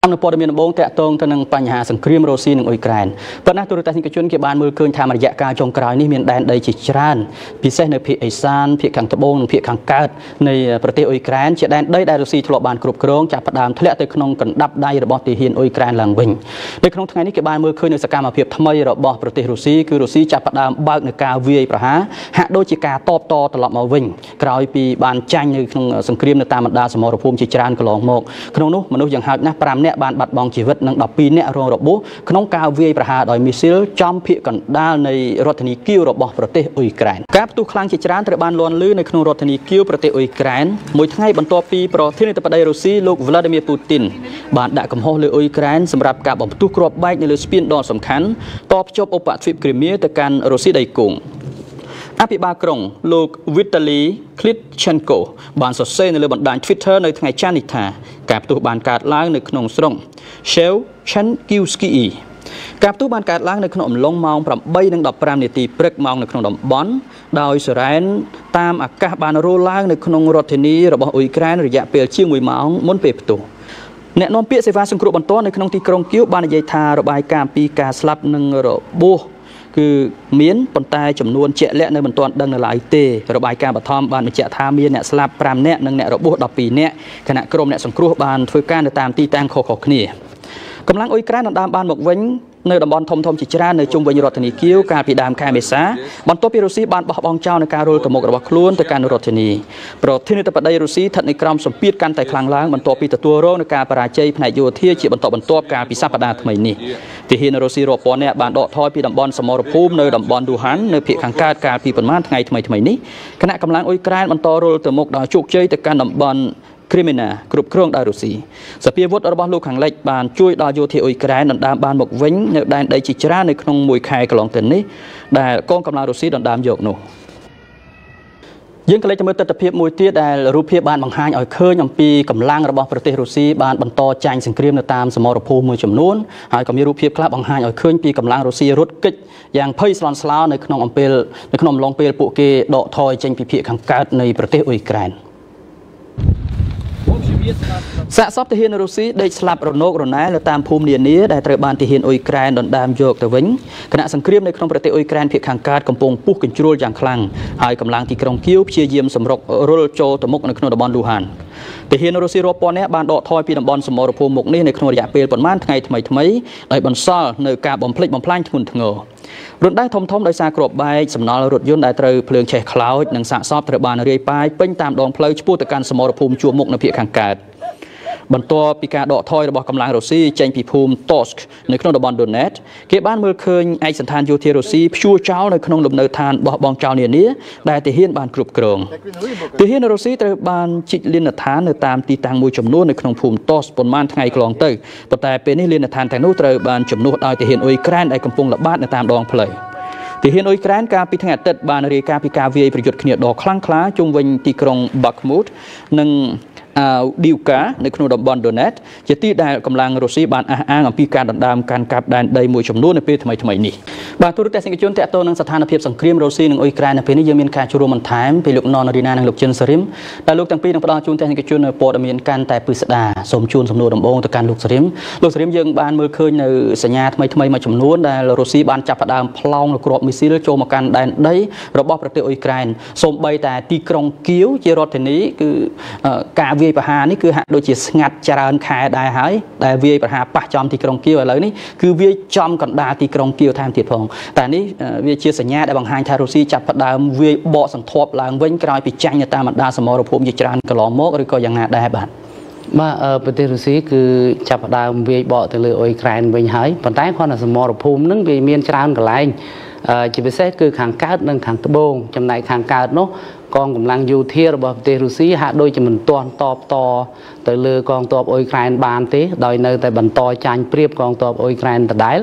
ព័ត៌មានដំបូងតាក់ទងទៅនឹងបញ្ហាសង្គ្រាមរុស្ស៊ីនិងអ៊ុយក្រែនប៉ុន្តែទូរទស្សនិកជនគេបានមើលឃើញថារយៈកាលចុងក្រោយនេះមានដែនដីជាច្រើនពិសេសនៅភាគឦសានភាគខាងត្បូងនិងភាគខាងកើតនៃប្រទេសអ៊ុយក្រែនជាដែនដីដែលរុស្ស៊ីធ្លាប់បានគ្រប់គ្រងចាប់ផ្ដើមធ្លាក់ទៅក្នុងកណ្ដាប់ដៃរបស់ទាហានអ៊ុយក្រែនឡើងវិញនៅក្នុងថ្ងៃនេះគេបានមើលឃើញនូវសកម្មភាពថ្មីរបស់ប្រទេសរុស្ស៊ីគឺរុស្ស៊ីចាប់ផ្ដើមបើកនូវការវាយប្រហារហាក់ដូចជាការតបតត្រឡប់មកវិញក្រោយពីបានចាញ់នៅក្នុងសង្គ្រាមនៅតាមបណ្ដាសមរភូមិជាច្រើនកន្លងមកក្នុងនោះមនុស្សយ៉ាងហោចណាស់5នាក់បានបាត់បង់ជីវិតនិង12នាក់រងរបួសក្នុងការវាយប្រហារដោយមីស៊ីលចំភាគកណ្ដាលនៃរដ្ឋធានីគៀវរបស់ប្រទេសអ៊ុយក្រែនការផ្ទុះខ្លាំងជាច្រើនត្រូវបានលាន់លឺនៅក្នុងរដ្ឋធានីគៀវប្រទេសអ៊ុយក្រែនមួយថ្ងៃបន្ទាប់ពីប្រធានាធិបតីរុស្ស៊ីលោក Vladimir Putin បានដាក់កំហុសលើអ៊ុយក្រែនសម្រាប់ការបំផ្ទុះគ្រាប់បែកនៅលើស្ពានដ៏សំខាន់តភ្ជាប់ឧបទ្វីបគ្រីមៀទៅកាន់រុស្ស៊ីដីគោកអភិបាលក្រុងលោក Vitaly Klitschko បានសរសេរនៅលើបណ្ដាញ Twitter នៅថ្ងៃច័ន្ទនេះថាការផ្ទុះបានកើតឡើងនៅក្នុងស្រុក Shevchenkivsky ការផ្ទុះបានកើតឡើងនៅក្នុងអំឡុងម៉ោង 8:15 នាទីព្រឹកម៉ោងនៅក្នុងតំបន់ដោយសរ៉ែនតាមអាកាសបានរោលឡើងនៅក្នុងរដ្ឋធានីរបស់អ៊ុយក្រែនរយៈពេលជាង1ម៉ោងមុនពេលផ្ទុះអ្នកនាំពាក្យសេវាសង្គ្រោះបន្ទាន់នៅក្នុងទីក្រុងគៀវបាននិយាយថារបាយការណ៍ពីការស្លាប់និងរបួសគឺមានប៉ុន្តែចំនួនជាក់លាក់នៅមិនទាន់ដឹងនៅឡើយទេរបាយការណ៍បឋមបានបញ្ជាក់ថាមានអ្នកស្លាប់5នាក់និងអ្នករបួស12នាក់ខណៈក្រុមអ្នកសង្គ្រោះបានធ្វើការនៅតាមទីតាំងខុសៗគ្នាកម្លាំងអ៊ុយក្រែនដណ្ដើមបានមកវិញនៅតំបន់ធំៗជាច្រើននៅជុំវិញរដ្ឋធានីគៀវកាលពីដើមខែមេសាបន្ទាប់ពីរុស្ស៊ីបានបោះបង់ចោលនឹងការរុលទៅមុខរបស់ខ្លួនទៅកាន់រដ្ឋធានីប្រធានាធិបតីរុស្ស៊ីស្ថិតនៅក្រោមសម្ពាធកាន់តែខ្លាំងឡើងបន្ទាប់ពីទទួលរងនឹងការបរាជ័យផ្នែកយោធាជាបន្តបន្ទាប់កាលពីសប្តាហ៍ថ្មីនេះទាហានរុស្ស៊ីរាប់ពាន់នាក់បានដកថយពីតំបន់សមរភូមិនៅតំបន់ឌូហាននៅភាគខាងកើតកាលពីប្រមាណថ្ងៃថ្មីនេះគណៈកម្លាំងអ៊ុយក្រែនបន្តរុលទៅមុខដោយជោគជ័យទៅកាន់តំបន់គ្រីមីណាគ្រប់គ្រងដោយរុស្ស៊ីសភាវុធរបស់លោកខាងលិចបានជួយដល់យោធាអ៊ុយក្រែនដណ្ដើមបានមកវិញនៅដែនដីជាច្រើននៅក្នុងមួយខែកន្លងទៅនេះដែលកងកម្លាំងរុស្ស៊ីដណ្ដើមយកនោះយើងក៏លេចទៅមើលទស្សនវិជ្ជាមួយទៀតដែលរូបភាពបានបង្ហាញឲ្យឃើញអំពីកម្លាំងរបស់ប្រទេសរុស្ស៊ីបានបន្តចាញ់សង្គ្រាមនៅតាមសមរភូមិមួយចំនួនហើយក៏មានរូបភាពខ្លះបង្ហាញឲ្យឃើញពីកម្លាំងរុស្ស៊ីរត់គេចយ៉ាងភ័យស្លន់ស្លោនៅក្នុងអំឡុងពេលពួកគេដកថយចេញពីភាគខាងកើតនៃប្រទេសអ៊ុយក្រែនសាកសពទាហានរុស្ស៊ីដេកស្លាប់រនោករណែលនៅតាមភូមិនានាដែលត្រូវបានទាហានអ៊ុយក្រែនដណ្ដើមយកទៅវិញគណៈសង្គ្រាមនៅក្នុងប្រទេសអ៊ុយក្រែនភាគខាងកើតកំពុងពុះកញ្ជ្រួលយ៉ាងខ្លាំងហើយកម្លាំងទីក្រុងគៀវព្យាយាមសម្រុករុលចូលទៅមុខនៅក្នុងតំបន់លូហានទាហានរុស្ស៊ីរាប់ពាន់នាក់បានដកថយពីតំបន់សមរភូមិមុខនេះនៅក្នុងរយៈពេលប្រមាណថ្ងៃថ្មីដោយបន្សល់នៅការបំផ្លិចបំផ្លាញធ្ងន់ធ្ងររណ្ដៅធំដោយសារគ្រាប់បែកសំណល់រថយន្តដែលត្រូវភ្លើងឆេះខ្លោចនិងសាកសពត្រូវបានរាយប៉ាយពេញតាមដងផ្លូវឆ្ពោះទៅកាន់សមរភូមិជួរមុខនៅភាគខាងកើតបន្ទាប់ពីការដកថយរបស់កម្លាំងរុស្ស៊ីចេញពីភូមិ Tosk នៅក្នុងតំបន់ Donetsk គេបានមើលឃើញឯកសណ្ឋានយោធារុស្ស៊ីព្យួរចោលនៅក្នុងលំនៅឋានបោះបង់ចោលនានាដែលទាហានបានគ្រប់គ្រងទាហានរុស្ស៊ីត្រូវបានជីកលានដ្ឋាននៅតាមទីតាំងមួយចំនួននៅក្នុងភូមិ Tosk ប៉ុន្មានថ្ងៃកន្លងទៅប៉ុន្តែពេលនេះលានដ្ឋានទាំងនោះត្រូវបានជំនួសដោយទាហានអ៊ុយក្រែនដែលកំពុងល្បាតនៅតាមដងផ្លូវទាហានអ៊ុយក្រែនកាលពីថ្ងៃអាទិត្យបានរាយការណ៍ពីការវាយប្រយុទ្ធគ្នាដ៏ខ្លាំងក្លាជុំវិញទីក្រុង Bakhmut និងឌីវកានៅក្នុងតំបន់ Donetsk ជាទីដែលកម្លាំងរុស្ស៊ីបានអះអាងអំពីការដណ្ដើមកាន់កាប់ដែនដីមួយចំនួននៅពេលថ្មីនេះបាទទូរទស្សនិកជនតាក់ទងនឹងស្ថានភាពសង្គ្រាមរុស្ស៊ីនិងអ៊ុយក្រែននៅពេលនេះយើងមានការចូលរួមបន្ថែមពីលោកណនរីណានិងលោកជិនសារីមដែលលោកទាំងពីរនឹងផ្ដល់ជូនទស្សនិកជននៅព័ត៌មានកាន់តែពិស្ដារសូមជូនសំណួរដំបូងទៅកាន់លោកសារីមយើងបានមើលឃើញនៅសញ្ញាថ្មីមួយចំនួនដែលរុស្ស៊ីបានចាប់ផ្ដើមប្លង់គ្រាប់មីស៊ីលចូលមកកាន់ដែនដីរបស់ប្រទេសអ៊ុយក្រែនសូម្បីតែទីក្រុងគៀវជារដ្ឋធានីគឺការវាយប្រហារនេះគឺហាក់ដូចជាស្ងាត់ច្រើនខែដែរហើយដែលវាយប្រហារប៉ះចំទីក្រុងគៀវឥឡូវនេះគឺវាយចំកណ្ដាលទីក្រុងគៀវថែមទៀតផងតែនេះវាជាសញ្ញាដែលបង្ហាញថារុស្ស៊ីចាប់ផ្ដើមវាយបកសន្ធាប់ឡើងវិញក្រោយពីចាញ់នៅតាមបណ្ដាសមរភូមិជាច្រើនកន្លងមកឬក៏យ៉ាងណាដែរបាទប្រទេសរុស្ស៊ីគឺចាប់ផ្ដើមវាយបកទៅលើអ៊ុយក្រែនវិញហើយប៉ុន្តែគ្រាន់តែសមរភូមិនឹងវាមានច្រើនកន្លែងជាពិសេសគឺខាងកើតនិងខាងត្បូងចំណែកខាងកើតនោះកងកម្លាំងយោធារបស់ប្រទេសរុស្ស៊ីហាក់ដូចជាមិនទាន់តបតទៅលើកងទ័ពអ៊ុយក្រែនបានទេដោយនៅតែបន្តចាញ់ប្រៀបកងទ័ពអ៊ុយក្រែនដដែល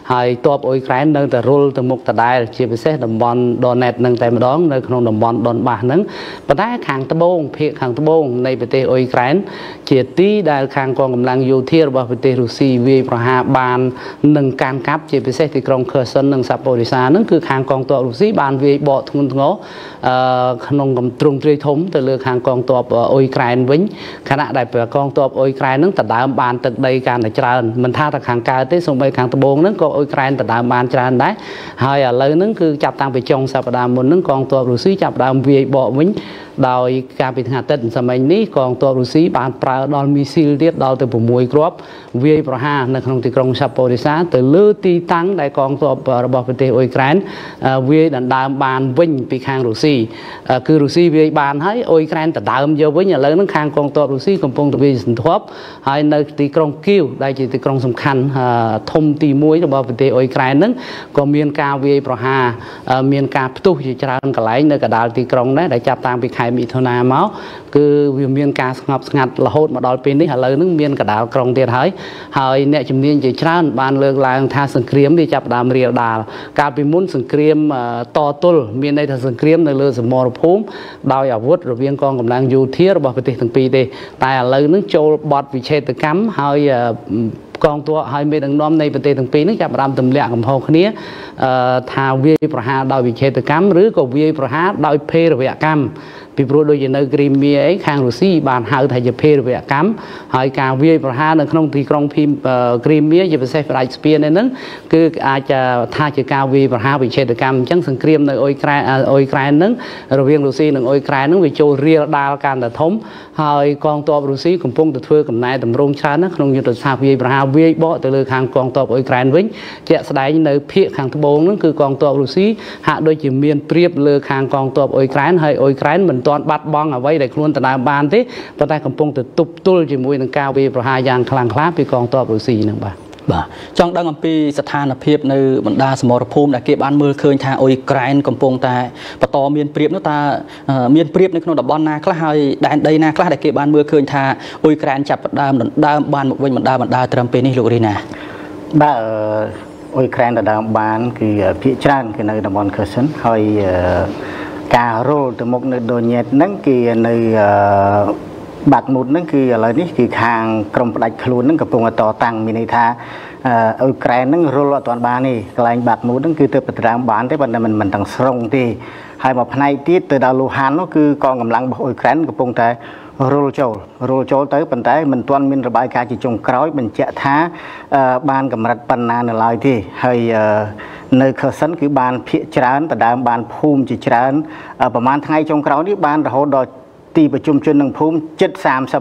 ហើយតបអ៊ុយក្រែននៅតែរុលទៅមុខដដែលជាពិសេសតំបន់ Donetsk នឹងតែម្ដងនៅក្នុងតំបន់ Donbas ហ្នឹងប៉ុន្តែខាងត្បូងភាគខាងត្បូងនៃប្រទេសអ៊ុយក្រែនជាទីដែលខាងកងកម្លាំងយោធារបស់ប្រទេសរុស្ស៊ីវាយប្រហារបាននឹងកាន់កាប់ជាពិសេសទីក្រុង Kherson និង Zaporizhzhia ហ្នឹងគឺខាងកងទ័ពរុស្ស៊ីបានវាយបកធ្ងន់ធ្ងរក្នុងទ្រង់ទ្រាយធំទៅលើខាងកងទ័ពអ៊ុយក្រែនវិញខណៈដែលកងទ័ពអ៊ុយក្រែនហ្នឹងដណ្ដើមបានទឹកដីកាន់តែច្រើនមិនថាតែខាងកើតទេសូម្បីខាងត្បូងហ្នឹងក៏អ៊ុយក្រែនដណ្ដើមបានច្រើនដែរហើយឥឡូវហ្នឹងគឺចាប់តាំងពីចុងសប្តាហ៍មុនហ្នឹងកងទ័ពរុស្ស៊ីចាប់ដើមវាយបកវិញដោយការពីថ្ងៃអាទិត្យសម័យនេះកងទ័ពរុស្ស៊ីបានប្រើដល់មីស៊ីលទៀតដល់ទៅ6គ្រាប់វាយប្រហារនៅក្នុងទីក្រុង Zaporizhzhia ទៅលើទីតាំងដែលកងទ័ពរបស់ប្រទេសអ៊ុយក្រែនវាយដណ្ដើមបានវិញពីខាងរុស្ស៊ីគឺរុស្ស៊ីវាយបានហើយអ៊ុយក្រែនដណ្ដើមយកវិញឥឡូវហ្នឹងខាងកងទ័ពរុស្ស៊ីកំពុងតែវាយសន្ធាប់ហើយនៅទីក្រុងគីវដែលជាទីក្រុងសំខាន់ធំទី1របស់ប្រទេសអ៊ុយក្រែនហ្នឹងក៏មានការវាយប្រហារមានការផ្ទុះជាច្រើនកន្លែងនៅកណ្ដាលទីក្រុងដែរដែលចាប់តាំងពីខែមិថុនាមកគឺវាមានការស្ងប់ស្ងាត់រហូតមកដល់ពេលនេះឥឡូវហ្នឹងមានកណ្ដាលក្រុងទៀតហើយអ្នកជំនាញជាច្រើនបានលើកឡើងថាសង្គ្រាមវាចាប់ផ្ដើមរាលដាលកាលពីមុនសង្គ្រាមតទល់មានន័យថាសង្គ្រាមនៅលើសមរភូមិដោយអាវុធរវាងកងកម្លាំងយោធារបស់ប្រទេសទាំងពីរទេតែឥឡូវហ្នឹងចូលបទវិឆេទកម្មហើយកងទ័ពហើយមេដឹកនាំនៃប្រទេសទាំងពីរនេះចាប់ផ្ដើមទម្លាក់កំហុសគ្នាថាវាយប្រហារដោយវិឆេទកម្មឬក៏វាយប្រហារដោយភេរវកម្មពីព្រោះដូចជានៅគ្រីមៀអីខាងរុស្ស៊ីបានហៅថាជាភេរវកម្មហើយការវាយប្រហារនៅក្នុងទីក្រុងគ្រីមៀជាពិសេសផ្ដាច់ស្ពានហ្នឹងគឺអាចថាជាការវាយប្រហារវិឆេទកម្មអញ្ចឹងសង្គ្រាមនៅអ៊ុយក្រែនហ្នឹងរវាងរុស្ស៊ីនិងអ៊ុយក្រែនហ្នឹងវាចូលរាលដាលកាន់តែធំហើយកងទ័ពរុស្ស៊ីកំពុងតែធ្វើកំណែតម្រង់ច្រើនណាក្នុងយុទ្ធសាស្ត្រវាយប្រហារវាយបកទៅលើខាងកងទ័ពអ៊ុយក្រែនវិញជាក់ស្ដែងនៅភាគខាងត្បូងហ្នឹងគឺកងទ័ពរុស្ស៊ីហាក់ដូចជាមានព្រៀបលើខាងកងទ័ពអ៊ុយក្រែនហើយអ៊ុយក្រែនមិនទាន់បាត់បង់អ្វីដែលខ្លួនដណ្ដើមបានទេប៉ុន្តែកំពុងតែទប់ទល់ជាមួយនឹងការវាយប្រហារយ៉ាងខ្លាំងក្លាពីកងទ័ពរុស្ស៊ីហ្នឹងបាទចង់ដឹងអំពីស្ថានភាពនៅបណ្ដាសមរភូមិដែលគេបានមើលឃើញថាអ៊ុយក្រែនកំពុងតែបន្តមានព្រៀបនោះតើមានព្រៀបនៅក្នុងតំបន់ណាខ្លះហើយដែនដីណាខ្លះដែលគេបានមើលឃើញថាអ៊ុយក្រែនចាប់ផ្ដើមដណ្ដើមបានមកវិញបណ្ដាត្រឹមពេលនេះលោករីណាបាទអ៊ុយក្រែនដណ្ដើមបានគឺភាគច្រើនគឺនៅតំបន់ Kherson ហើយការរុលទៅមុខនៅ Donetsk ហ្នឹងគឺនៅបាក់មូតហ្នឹងគឺឥឡូវនេះគឺខាងក្រមផ្ដាច់ខ្លួនហ្នឹងកំពុងតែតតាំងមានន័យថាអ៊ុយក្រែនហ្នឹងរុលអត់ទាន់បានទេកន្លែងបាក់មូតហ្នឹងគឺទៅបត្រាំបានទេប៉ុន្តែមិនទាំងស្រុងទេហើយមកផ្នែកទៀតទៅដល់លូហាននោះគឺកងកម្លាំងរបស់អ៊ុយក្រែនកំពុងតែរុលចូលទៅប៉ុន្តែមិនទាន់មានរបាយការណ៍ជាចុងក្រោយបញ្ជាក់ថាបានកម្រិតប៉ុណ្ណានៅឡើយទេហើយនៅ Kherson គឺបានភាគច្រើនដណ្ដើមបានភូមិជាច្រើនប្រហែលថ្ងៃចុងក្រោយនេះបានរហូតដល់ទីប្រជុំជននឹងភូមិជិត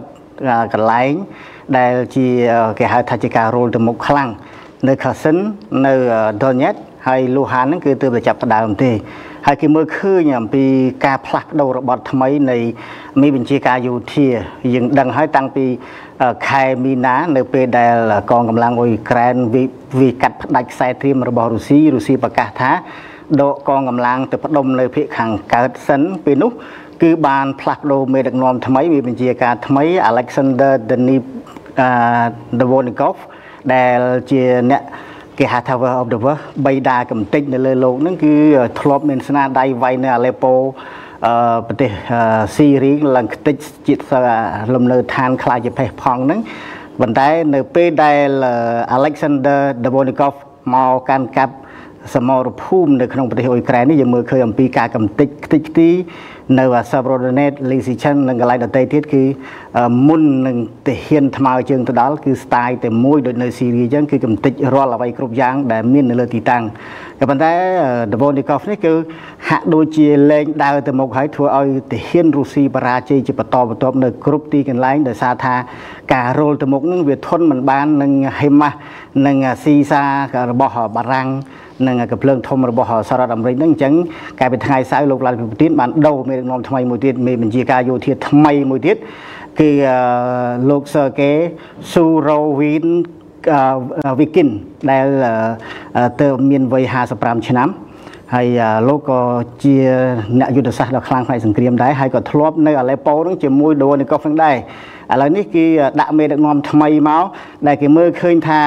30កន្លែងដែលជាគេហៅថាជាការរុលទៅមុខខ្លាំងនៅ Kherson នៅ Donetsk ហើយ Luhansk ហ្នឹងគឺទើបតែចាប់ផ្ដើមទេហើយគេមើលឃើញអំពីការផ្លាស់ប្ដូររបបថ្មីនៃមេបញ្ជាការយោធាយើងដឹងហើយតាំងពីខែមីនានៅពេលដែលកងកម្លាំងអ៊ុយក្រែនវាកាត់ផ្ដាច់ខ្សែត្រៀមរបស់រុស្ស៊ីប្រកាសថាដកកងកម្លាំងទៅផ្ដុំនៅភាគខាងកើតសិនពេលនោះគឺបានផ្លាស់ប្ដូរមេដឹកនាំថ្មីមេបញ្ជាការថ្មី Alexander Dvornikov ដែលជាអ្នកគេហៅថា of the world បៃតាកំតិចនៅលើโลกហ្នឹងគឺធ្លាប់មានស្នាដៃវាយនៅអាឡេប៉ូប្រទេសស៊ីរីឡើងខ្ទេចជាតិលំនៅឋានខ្លាចជាផេះផង់ហ្នឹងប៉ុន្តែនៅពេលដែល Alexander Dvornikov មកកាន់កាប់សមរភូមិនៅក្នុងប្រទេសអ៊ុយក្រែននេះយើងមើលឃើញអំពីការកំទេចខ្ទេចខ្ទីនៅ Severodonetsk Lysychansk និងកន្លែងដទៃទៀតគឺមុននឹងទាហានថ្មើរជើងទៅដល់គឺស្ទាយតែមួយដូចនៅស៊ីរីអញ្ចឹងគឺកំទេចរាល់អ្វីគ្រប់យ៉ាងដែលមាននៅលើទីតាំងក៏ប៉ុន្តែ Dvornikov នេះគឺហាក់ដូចជាលែងដើរទៅមុខហើយធ្វើឲ្យទាហានរុស្ស៊ីបរាជ័យជាបន្តបន្ទាប់នៅគ្រប់ទីកន្លែងដោយសារថាការរុលទៅមុខនឹងវាធន់មិនបាននឹងហេម៉ាស់និងស៊ីសារបស់បារាំងនឹងកំភ្លើងធំរបស់សហរដ្ឋអាមេរិកហ្នឹងអញ្ចឹងកាលពីថ្ងៃសៅរ៍លោកឡាឌីមៀរពូទីនបានដូរមេដឹកនាំថ្មីមួយទៀតមេបញ្ជាការយោធាថ្មីមួយទៀតគឺលោក Sergei Surovikin ដែលទៅមានវ័យ55ឆ្នាំហើយលោកក៏ជាអ្នកយុទ្ធសាស្ត្រដ៏ខ្លាំងផ្នែកសង្គ្រាមដែរហើយក៏ធ្លាប់នៅអាឡេប៉ូហ្នឹងជាមួយ Dvornikov ហ្នឹងដែរឥឡូវនេះគឺដាក់មេដឹកនាំថ្មីមកដែលគេមើលឃើញថា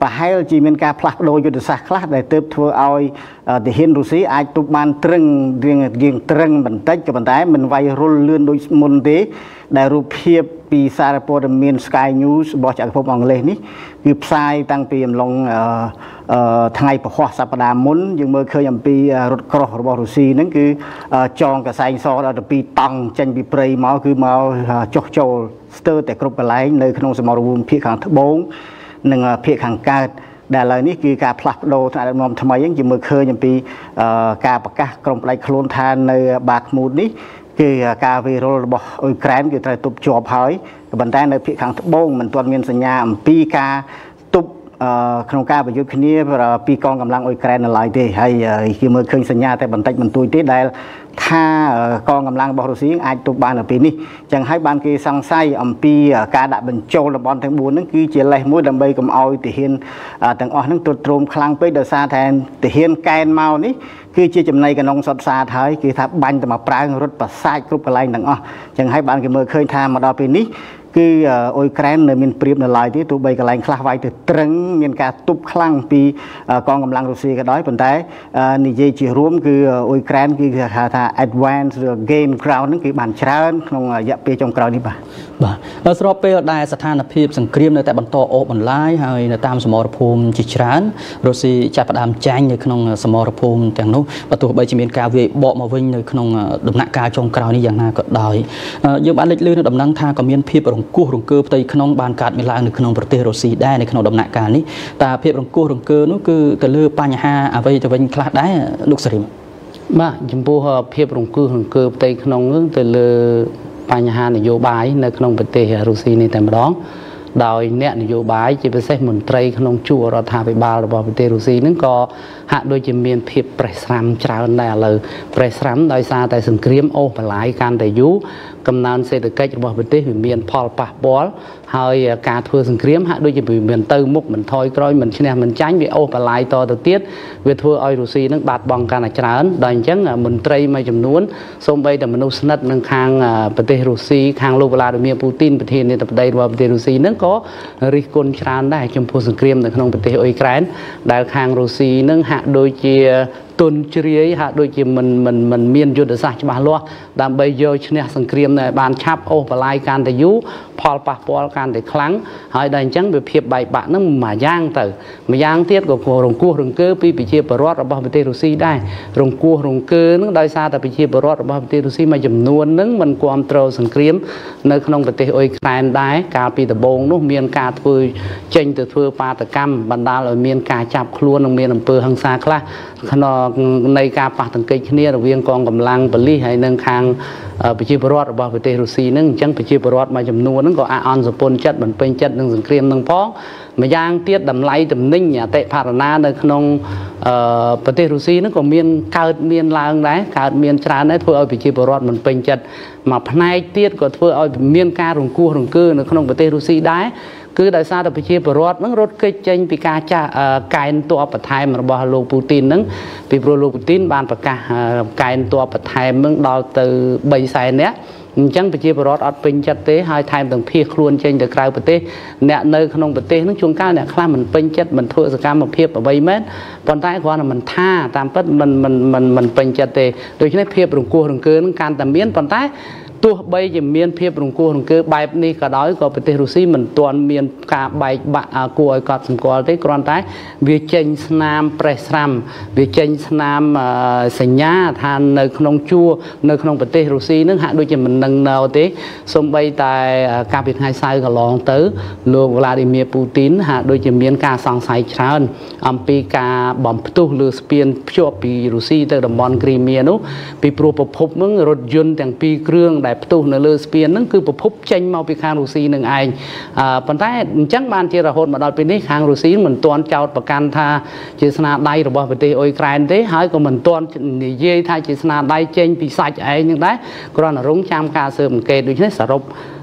và hay chỉ mình cả plak đôi cho được sạc khác để tiếp thua ao để hiện Russia ai tụ ban trưng riêng trưng mình tách cho bản tái mình vay roll lươn đôi môn tế đại rụp hiệpពីសារព័ត៌មាន Sky News របស់ចក្រភពអង់គ្លេសនេះគឺផ្សាយតាំងពីអំឡុងថ្ងៃពហុសប្តាហ៍មុនយើងមើលឃើញអំពីរថក្រោះរបស់រុស្ស៊ីហ្នឹងគឺចងកសែងសដល់ទៅ2តង់ចេញពីព្រៃមកគឺមកចុះចូលស្ទើរតែគ្រប់កន្លែងនៅក្នុងសមរភូមិភាគខាងត្បូងនិងភាគខាងកើតដែលឥឡូវនេះគឺការផ្លាស់ប្ដូរថ្នាក់ដឹកនាំថ្មីហ្នឹងជាមើលឃើញអំពីការប្រកាសក្រុមផ្ដាច់ខ្លួនថានៅបាឃ្មូតនេះគឺការវិរលរបស់អ៊ុយក្រែនគឺត្រូវទប់ជាប់ហើយប៉ុន្តែនៅភាគខាងត្បូងមិនទាន់មានសញ្ញាអំពីការទប់ក្នុងការប្រយុទ្ធគ្នាពីកងកម្លាំងអ៊ុយក្រែននៅឡើយទេហើយគឺមើលឃើញសញ្ញាតែបន្តិចបន្តួចទេដែលថាកងកម្លាំងរបស់រុស្ស៊ីអាចទប់បាននៅពេលនេះចឹងហើយបានគេសង្ស័យអំពីការដាក់បញ្ចូលតំបន់ទាំង4ហ្នឹងគឺជាលេសមួយដើម្បីកុំឲ្យទាហានទាំងអស់ហ្នឹងទ្រុឌទ្រោមខ្លាំងពេកដោយសារតែទាហានកែនមកនេះគឺជាចំណៃកណ្ដុងសុតសាធហើយគឺថាបាញ់ទៅមកប្រាំងរត់ប្រសាចគ្រប់កន្លែងទាំងអស់ចឹងហើយបានគេមើលឃើញថាមកដល់ពេលនេះគឺអ៊ុយក្រែននៅមានព្រៀបនៅឡើយទេទោះបីកន្លែងខ្លះវាយទៅត្រឹងមានការទប់ខ្លាំងពីកងកម្លាំងរុស្ស៊ីក៏ដោយប៉ុន្តែនិយាយជារួមគឺអ៊ុយក្រែនគឺគេហៅថា advance gain ground ហ្នឹងគឺបានច្រើនក្នុងរយៈពេលចុងក្រោយនេះបាទស្របពេលដែលស្ថានភាពសង្គ្រាមនៅតែបន្តអូសបន្លាយហើយនៅតាមសមរភូមិជាច្រើនរុស្ស៊ីចាប់ផ្ដើមចាញ់នៅក្នុងសមរភូមិទាំងនោះបើទោះបីជាមានការវាយបកមកវិញនៅក្នុងដំណាក់កាលចុងក្រោយនេះយ៉ាងណាក៏ដោយយើងបានលេចលឺនៅដំណឹងថាក៏មានភាពរង្គោះរង្គើផ្ទៃក្នុងបានកើតមានឡើងនៅក្នុងប្រទេសរុស្ស៊ីដែរនៅក្នុងដំណាក់កាលនេះតើភាពរង្គោះរង្គើនោះគឺទៅលើបញ្ហាអ្វីទៅវិញខ្លះដែរលោកសេរីបាទចំពោះភាពរង្គោះរង្គើផ្ទៃក្នុងនោះទៅលើបញ្ហានយោបាយនៅក្នុងប្រទេសរុស្ស៊ីនេះតែម្ដងដោយអ្នកនយោបាយជាពិសេសមន្ត្រីក្នុងជួររដ្ឋាភិបាលរបស់ប្រទេសរុស្ស៊ីហ្នឹងក៏ហាក់ដូចជាមានភាពប្រេះស្រាំច្រើនដែរឥឡូវប្រេះស្រាំដោយសារតែសង្គ្រាមអូសបន្លាយកាន់តែយូរកំណើនសេដ្ឋកិច្ចរបស់ប្រទេសវាមានផលប៉ះពាល់ហើយការធ្វើសង្គ្រាមហាក់ដូចជាមានទៅមុខមិនថយក្រោយមិនឈ្នះមិនចាញ់វាអូសបន្លាយតទៅទៀតវាធ្វើឲ្យរុស្ស៊ីនឹងបាត់បង់កាន់តែច្រើនដល់អញ្ចឹងមន្ត្រីមួយចំនួនសូម្បីតែមនុស្សស្និទ្ធនឹងខាងប្រទេសរុស្ស៊ីខាងលោកវ្លាឌីមៀរពូទីនប្រធានាធិបតីរបស់ប្រទេសរុស្ស៊ីនឹងក៏រិះគន់ច្រើនដែរចំពោះសង្គ្រាមនៅក្នុងប្រទេសអ៊ុយក្រែនដែលខាងរុស្ស៊ីនឹងហាក់ដូចជាទុនជ្រាយហាក់ដូចជាមិនមានយុទ្ធសាស្ត្រច្បាស់លាស់ដើម្បីយកឈ្នះសង្គ្រាមដែលបានឆាប់អូសបន្លាយកាន់តែយូរផលប៉ះពាល់កាន់តែខ្លាំងហើយដល់អញ្ចឹងវាភាពបែកបាក់នឹងមួយយ៉ាងទៅម្យ៉ាងទៀតក៏រង្គោះរង្គើពីប្រជាពលរដ្ឋរបស់ប្រទេសរុស្ស៊ីដែររង្គោះរង្គើនឹងដោយសារតែប្រជាពលរដ្ឋរបស់ប្រទេសរុស្ស៊ីមួយចំនួននឹងមិនគាំទ្រសង្គ្រាមនៅក្នុងប្រទេសអ៊ុយក្រែនដែរកាលពីដំបូងនោះមានការធ្វើចេញទៅធ្វើបាតកម្មបណ្ដាលឲ្យមានការចាប់ខ្លួននិងមានអំពើហិង្សាខ្លះក្នុងនៃការប៉ះទង្គិចគ្នារវាងកងកម្លាំងប៉ូលីសហើយនិងខាងប្រជាពលរដ្ឋរបស់ប្រទេសរុស្ស៊ីហ្នឹងអញ្ចឹងប្រជាពលរដ្ឋមួយចំនួនហ្នឹងក៏អន់សពុនចិត្តមិនពេញចិត្តនឹងសង្គ្រាមហ្នឹងផងម្យ៉ាងទៀតតម្លៃទំនិញអតិផរណានៅក្នុងប្រទេសរុស្ស៊ីហ្នឹងក៏មានកើតមានឡើងដែរកើតមានច្រើនដែរធ្វើឲ្យប្រជាពលរដ្ឋមិនពេញចិត្តមួយផ្នែកទៀតក៏ធ្វើឲ្យមានការរង្គោះរង្គើនៅក្នុងប្រទេសរុស្ស៊ីដែរគឺដោយសារតែប្រជាពលរដ្ឋនឹងរត់គេចចេញពីការចាស់កែនទ័ពបន្ថែមរបស់លោកពូទីននឹងពីព្រោះលោកពូទីនបានប្រកាសកែនទ័ពបន្ថែមនឹងដល់ទៅ300,000 នាក់អញ្ចឹងប្រជាពលរដ្ឋអត់ពេញចិត្តទេហើយថែមទាំងភៀសខ្លួនចេញទៅក្រៅប្រទេសអ្នកនៅក្នុងប្រទេសនឹងជួនកាលអ្នកខ្លះមិនពេញចិត្តមិនធ្វើសកម្មភាពអ្វីមែនប៉ុន្តែគ្រាន់តែមិនថាតាមពិតមិនពេញចិត្តទេដូច្នេះភាពរង្គោះរង្គើនឹងកាន់តែមានប៉ុន្តែទោះបីជាមានភាពរង្គោះរង្គើបែបនេះក៏ដោយក៏ប្រទេសរុស្ស៊ីមិនទាន់មានការបែកបាក់គួរឲ្យកត់សម្គាល់ទេគ្រាន់តែវាចេញស្នាមប្រេះស្រាំវាចេញស្នាមសញ្ញាថានៅក្នុងជួរនៅក្នុងប្រទេសរុស្ស៊ីនឹងហាក់ដូចជាមិននឹងនៅទេសូម្បីតែកាលពីថ្ងៃសៅរ៍កន្លងទៅលោកវ្លាឌីមៀរពូទីនហាក់ដូចជាមានការសង្ស័យច្រើនអំពីការបំផ្ទុះលើស្ពានភ្ជាប់ពីរុស្ស៊ីទៅតំបន់គ្រីមៀនោះពីព្រោះប្រភពនឹងរថយន្តទាំងពីរគ្រឿងដែលផ្ទុះនៅលើស្ពានហ្នឹងគឺប្រភពចេញមកពីខាងរុស្ស៊ីនឹងឯងប៉ុន្តែអញ្ចឹងបានជារហូតមកដល់ពេលនេះខាងរុស្ស៊ីមិនទាន់ចោទប្រកាន់ថាជាស្នាដៃរបស់ប្រទេសអ៊ុយក្រែនទេហើយក៏មិនទាន់និយាយថាជាស្នាដៃចេញពីសាច់ឯងហ្នឹងដែរគ្រាន់តែរងចាំការស៊ើបអង្កេតដូច្នេះសរុប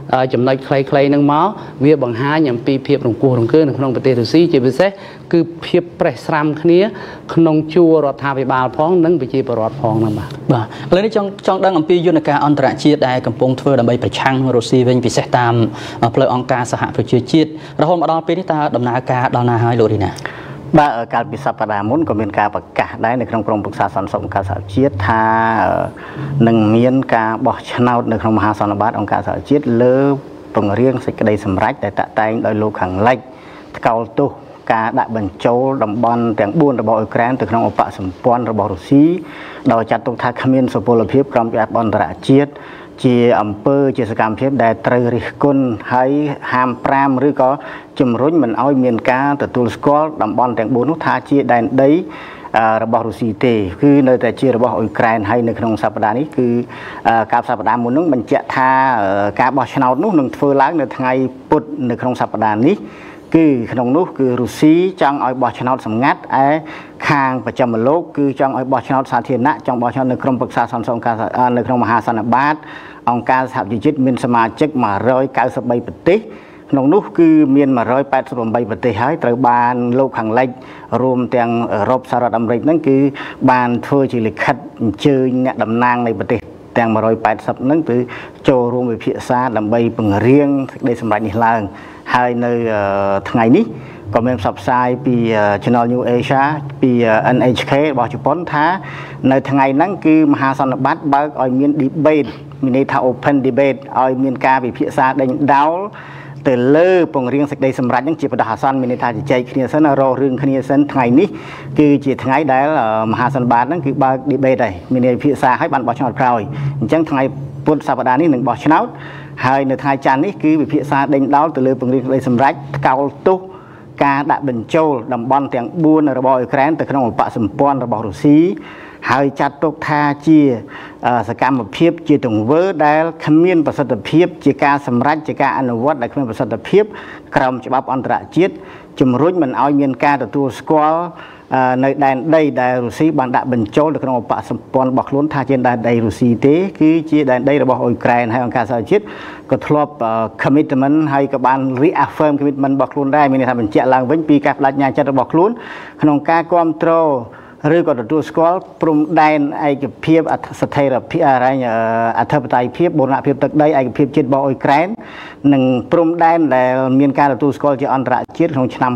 ចំណុចខ្លីៗនឹងមកវាបង្ហាញអំពីភាពរង្គោះរង្គើនៅក្នុងប្រទេសរុស្ស៊ីជាពិសេសគឺភាពប្រេះស្រាំគ្នាក្នុងជួររដ្ឋាភិបាលផងនិងប្រជាពលរដ្ឋផងហ្នឹងបាទឥឡូវនេះចង់ដឹងអំពីយន្តការអន្តរជាតិដែលកំពុងធ្វើដើម្បីប្រឆាំងរុស្ស៊ីវិញពិសេសតាមផ្លូវអង្គការសហប្រជាជាតិរហូតមកដល់ពេលនេះតើដំណើរការដល់ណាហើយលោករីណាបាទកាលពីសប្តាហ៍មុនក៏មានការប្រកាសដែរនៅក្នុងក្រុមប្រឹក្សាសន្តិសុខអង្គការសហជាតិថានឹងមានការបោះឆ្នោតនៅក្នុងមហាសន្និបាតអង្គការសហជាតិលើពង្រៀងសេចក្តីសម្រេចដែលតាក់តែងដោយលោកខាងលិចថ្កោលទោសការដាក់បញ្ចូលតំបន់ទាំង4របស់អ៊ុយក្រែនទៅក្នុងឧបសម្ព័ន្ធរបស់រុស្ស៊ីដោយចាត់ទុកថាគ្មានសុពលភាពក្រមច្បាប់អន្តរជាតិជាអំពើជាសកម្មភាពដែលត្រូវរិះគន់ហើយហាម5ឬក៏ជំរុញមិនឲ្យមានការទទួលស្គាល់តំបន់ទាំង4នោះថាជាដែនដីរបស់រុស្ស៊ីទេគឺនៅតែជារបស់អ៊ុយក្រែនហើយនៅក្នុងសប្តាហ៍នេះគឺការសប្តាហ៍មុននោះបញ្ជាក់ថាការបោះឆ្នោតនោះនឹងធ្វើឡើងនៅថ្ងៃពុធនៅក្នុងសប្តាហ៍នេះគឺក្នុងនោះគឺរុស្ស៊ីចង់ឲ្យបោះឆ្នោតសម្ងាត់ឯខាងប្រចាំលោកគឺចង់ឲ្យបោះឆ្នោតសាធារណៈចង់បោះឆ្នោតនៅក្រុមប្រឹក្សាសន្តិសុខនៅក្នុងមហាសន្និបាតអង្គការសហប្រជាជាតិមានសមាជិក193ប្រទេសក្នុងនោះគឺមាន188ប្រទេសហើយត្រូវបានលោកខាងលិចរួមទាំងអឺរ៉ុបសហរដ្ឋអាមេរិកហ្នឹងគឺបានធ្វើជាលិខិតអញ្ជើញអ្នកតំណាងនៃប្រទេសទាំង180ហ្នឹងគឺចូលរួមវិភាសាដើម្បីពង្រៀងសេចក្តីសម្រេចនេះឡើងហើយនៅថ្ងៃនេះក៏មានផ្សព្វផ្សាយពី Channel New Asia ពី NHK របស់ជប៉ុនថានៅថ្ងៃហ្នឹងគឺមហាសន្និបាតបើកឲ្យមាន debate មានន័យថា open debate ឲ្យមានការវិភាសាដេញដោលទៅលើពង្រៀងសេចក្តីសម្រេចហ្នឹងជាបដិអាសន្នមានន័យថាជជែកគ្នាសិនរករឿងគ្នាសិនថ្ងៃនេះគឺជាថ្ងៃដែលមហាសន្និបាតហ្នឹងគឺបើក debate ហើយមានន័យវិភាសាឲ្យបានបោះឆ្នោតក្រោយអញ្ចឹងថ្ងៃពុធសប្តាហ៍នេះនឹងបោះឆ្នោតហើយនៅថ្ងៃច័ន្ទនេះគឺវិភាសាដេញដោលទៅលើពង្រៀងសេចក្តីសម្រេចថ្កោលទោសការដាក់បញ្ចូលតំបន់ទាំង4របស់អ៊ុយក្រែនទៅក្នុងឧបសម្ព័ន្ធរបស់រុស្ស៊ីហើយចាត់ទុកថាជាសកម្មភាពជាទង្វើដែលគ្មានប្រសិទ្ធភាពជាការសម្រេចជាការអនុវត្តដែលគ្មានប្រសិទ្ធភាពក្រោមច្បាប់អន្តរជាតិជំរុញមិនឲ្យមានការទទួលស្គាល់នៅដែនដីដែលរុស្ស៊ីបានដាក់បញ្ចូលទៅក្នុងឧបសម្ព័ន្ធរបស់ខ្លួនថាជាដែនដីរុស្ស៊ីទេគឺជាដែនដីរបស់អ៊ុយក្រែនហើយអង្គការសហជាតិក៏ធ្លាប់ commitment ហើយក៏បាន reaffirm commitment របស់ខ្លួនដែរមានន័យថាបញ្ជាក់ឡើងវិញពីការបដិញ្ញាចិត្តរបស់ខ្លួនក្នុងការគ្រប់គ្រងឬក៏ទទួលស្គាល់ព្រំដែនឯកភាពស្ថិរភាពអធិបតេយ្យភាពបូរណភាពទឹកដីឯកភាពជាតិរបស់អ៊ុយក្រែននិងព្រំដែនដែលមានការទទួលស្គាល់ជាអន្តរជាតិក្នុងឆ្នាំ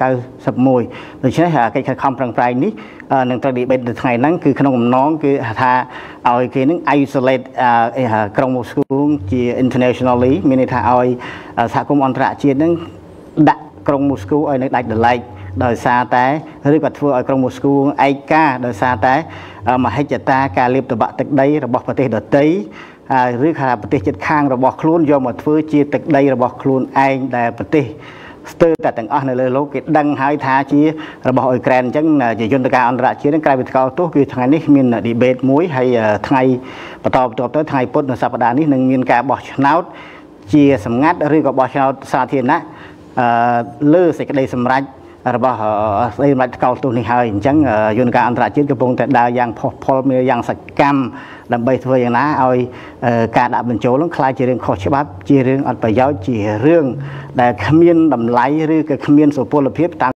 1991ដូច្នេះកិច្ចខិតខំប្រឹងប្រែងនេះនឹងត្រូវ debate នៅថ្ងៃហ្នឹងគឺក្នុងកំណងគឺថាឲ្យគេនឹង isolate ក្រុងមូស្គូជា internationally មានន័យថាឲ្យសហគមន៍អន្តរជាតិហ្នឹងដាក់ក្រុងមូស្គូឲ្យនៅដាច់ដោយឡែកដោយសារតែឬក៏ធ្វើឲ្យក្រុងមូស្គូឯកាដោយសារតែមហិច្ឆតាការលាបតបាក់ទឹកដីរបស់ប្រទេសដទៃឬថាប្រទេសជិតខាងរបស់ខ្លួនយកមកធ្វើជាទឹកដីរបស់ខ្លួនឯងដែលប្រទេសស្ទើរតែទាំងអស់នៅលើលោកគេដឹងហើយថាជារបស់អ៊ុយក្រែនអញ្ចឹងជាយន្តការអន្តរជាតិនឹងក្រៅពីថ្កោលទោសគឺថ្ងៃនេះមាន debate មួយហើយថ្ងៃបន្តទៅថ្ងៃពុធនៅសប្តាហ៍នេះនឹងមានការបោះឆ្នោតជាសម្ងាត់ឬក៏បោះឆ្នោតសាធារណៈលើសេចក្តីសម្រេចរបស់ស្ដីសម្រាប់ថ្កោលទោសនេះហើយអញ្ចឹងយន្តការអន្តរជាតិកំពុងតែដើរយ៉ាងផុសផុលមានយ៉ាងសកម្មដើម្បីធ្វើយ៉ាងណាឲ្យការដាក់បញ្ចូលនឹងក្លាយជារឿងខុសច្បាប់ជារឿងអត់ប្រយោជន៍ជារឿងដែលគ្មានតម្លៃឬក៏គ្មានសុពលភាពតាម